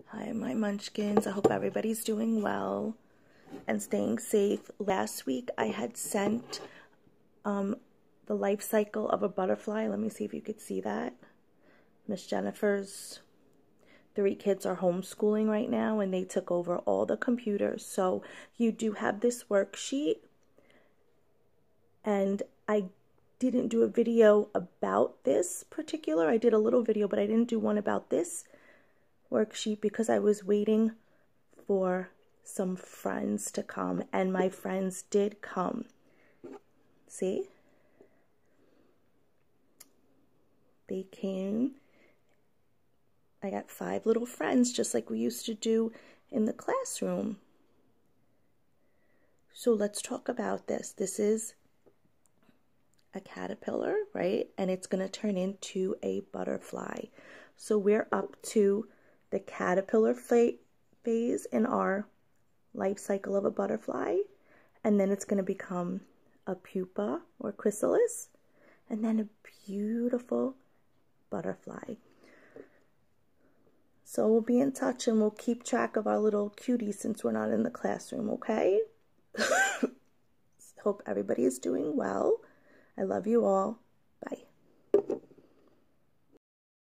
Hi, my munchkins. I hope everybody's doing well and staying safe. Last week, I had sent the life cycle of a butterfly. Let me see if you could see that. Miss Jennifer's 3 kids are homeschooling right now, and they took over all the computers. So you do have this worksheet, and I didn't do a video about this particular. I did a little video, but I didn't do one about this worksheet because I was waiting for some friends to come, and my friends did come. See? They came. I got 5 little friends, just like we used to do in the classroom. So let's talk about this. This is a caterpillar, right? And it's going to turn into a butterfly. So we're up to the caterpillar phase in our life cycle of a butterfly, and then it's going to become a pupa or chrysalis, and then a beautiful butterfly. So we'll be in touch, and we'll keep track of our little cuties since we're not in the classroom, okay? Hope everybody is doing well. I love you all. Bye.